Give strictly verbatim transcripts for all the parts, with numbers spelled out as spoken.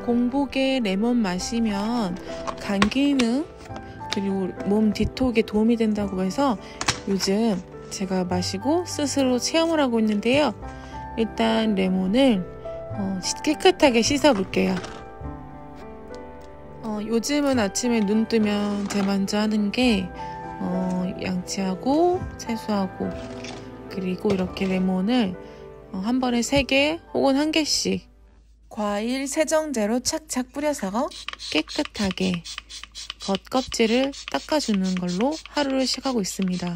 공복에 레몬 마시면 간 기능 그리고 몸 디톡에 도움이 된다고 해서 요즘 제가 마시고 스스로 체험을 하고 있는데요. 일단 레몬을 어, 깨끗하게 씻어 볼게요. 어, 요즘은 아침에 눈 뜨면 제일 먼저 하는 게 어, 양치하고 세수하고 그리고 이렇게 레몬을 어, 한 번에 세 개 혹은 한 개씩 과일 세정제로 착착 뿌려서 깨끗하게 겉껍질을 닦아주는 걸로 하루를 시작하고 있습니다.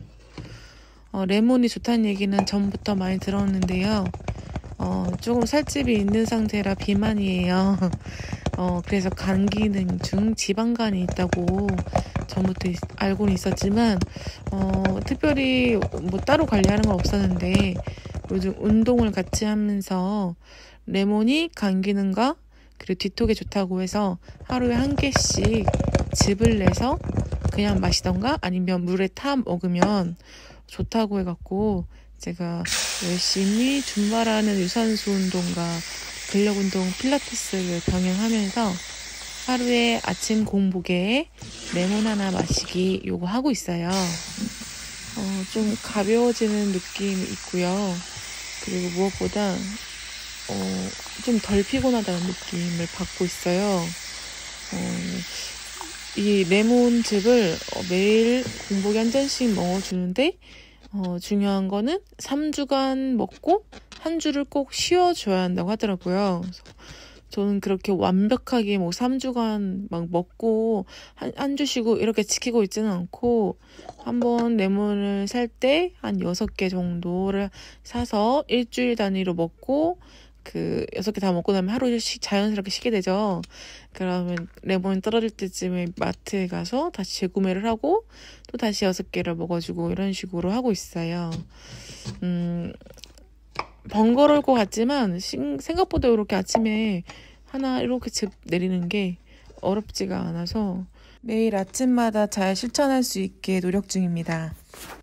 어, 레몬이 좋다는 얘기는 전부터 많이 들었는데요. 어, 조금 살집이 있는 상태라 비만이에요. 어, 그래서 간 기능 중 지방간이 있다고 전부터 있, 알고는 있었지만 어, 특별히 뭐 따로 관리하는 건 없었는데 요즘 운동을 같이 하면서 레몬이 간 기능과 그리고 뒤톡에 좋다고 해서 하루에 한 개씩 즙을 내서 그냥 마시던가 아니면 물에 타 먹으면 좋다고 해갖고 제가 열심히 줌바라는 유산소 운동과 근력 운동 필라테스를 병행하면서 하루에 아침 공복에 레몬 하나 마시기 요거 하고 있어요. 어, 좀 가벼워지는 느낌이 있고요. 그리고 무엇보다 어, 좀 덜 피곤하다는 느낌을 받고 있어요. 어, 이 레몬즙을 매일 공복에 한 잔씩 먹어주는데 어, 중요한 거는 삼 주간 먹고 한 주를 꼭 쉬어줘야 한다고 하더라고요. 그래서 저는 그렇게 완벽하게 뭐 삼 주간 막 먹고 한, 한 주 쉬고 이렇게 지키고 있지는 않고 한번 레몬을 살 때 한 여섯 개 정도를 사서 일주일 단위로 먹고 그 여섯 개 다 먹고 나면 하루 쉬, 자연스럽게 쉬게 되죠. 그러면 레몬이 떨어질 때쯤에 마트에 가서 다시 재구매를 하고 또 다시 여섯 개를 먹어주고 이런 식으로 하고 있어요. 음, 번거로울 것 같지만 생각보다 이렇게 아침에 하나 이렇게 즙 내리는 게 어렵지가 않아서 매일 아침마다 잘 실천할 수 있게 노력 중입니다.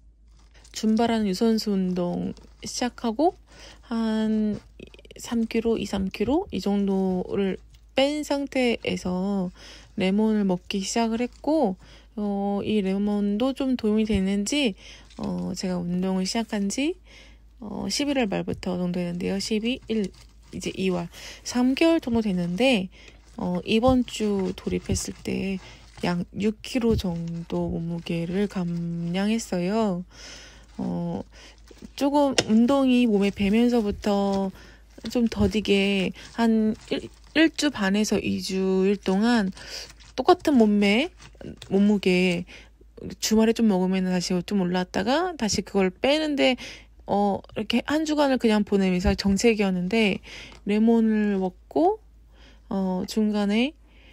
줌바라는 유산소 운동 시작하고 한 삼 킬로그램, 이, 삼 킬로그램 이 정도를 뺀 상태에서 레몬을 먹기 시작을 했고 어, 이 레몬도 좀 도움이 되는지 어, 제가 운동을 시작한 지 어, 십일월 말부터 정도 되는데요. 십이, 일, 이제 이월 삼 개월 정도 됐는데 어, 이번 주 돌입했을 때 약 육 킬로그램 정도 몸무게를 감량했어요. 어, 조금 운동이 몸에 배면서부터 좀 더디게 한 일 주 반에서 이 주일 동안 똑같은 몸매, 몸무게 주말에 좀 먹으면 다시 좀 올라왔다가 다시 그걸 빼는데 어 이렇게 한 주간을 그냥 보내면서 정체기였는데 레몬을 먹고 어 중간에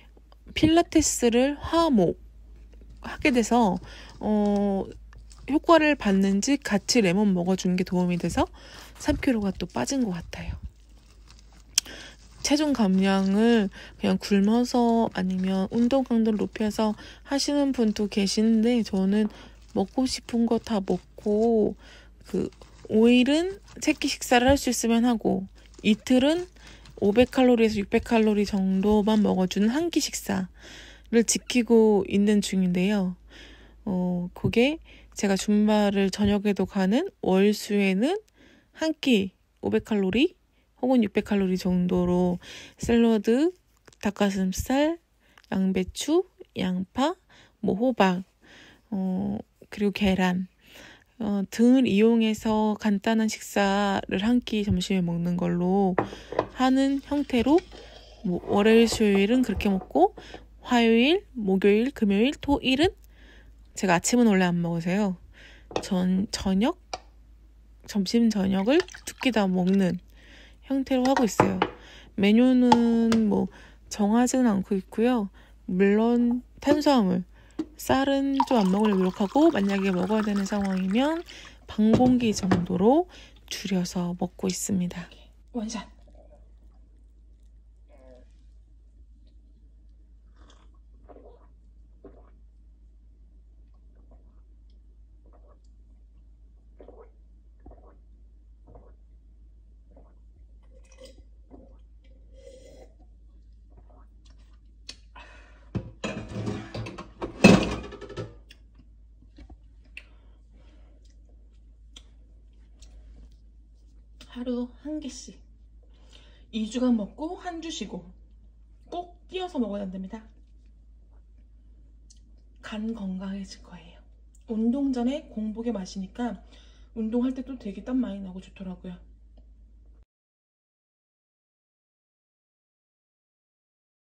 필라테스를 화목 하게 돼서 어 효과를 봤는지 같이 레몬 먹어주는 게 도움이 돼서 삼 킬로그램가 또 빠진 것 같아요. 체중 감량을 그냥 굶어서 아니면 운동 강도를 높여서 하시는 분도 계시는데 저는 먹고 싶은 거 다 먹고 그 오 일은 세 끼 식사를 할 수 있으면 하고 이틀은 오백 칼로리에서 육백 칼로리 정도만 먹어주는 한 끼 식사를 지키고 있는 중인데요. 어, 그게 제가 줌바를 저녁에도 가는 월수에는 한 끼 오백 칼로리 혹은 육백 칼로리 정도로 샐러드, 닭가슴살, 양배추, 양파, 뭐 호박, 어, 그리고 계란 어, 등을 이용해서 간단한 식사를 한 끼 점심에 먹는 걸로 하는 형태로 뭐 월요일, 수요일은 그렇게 먹고 화요일, 목요일, 금요일, 토일은 제가 아침은 원래 안 먹으세요. 전 저녁, 점심 저녁을 두 끼 다 먹는 형태로 하고 있어요. 메뉴는 뭐 정하지는 않고 있고요. 물론 탄수화물, 쌀은 좀 안 먹으려고 노력하고 만약에 먹어야 되는 상황이면 반 공기 정도로 줄여서 먹고 있습니다. 원샷. 하루 한 개씩 이 주간 먹고 한 주 쉬고 꼭 띄어서 먹어야 한답니다. 간 건강해질 거예요. 운동 전에 공복에 마시니까 운동할 때 또 되게 땀 많이 나고 좋더라고요.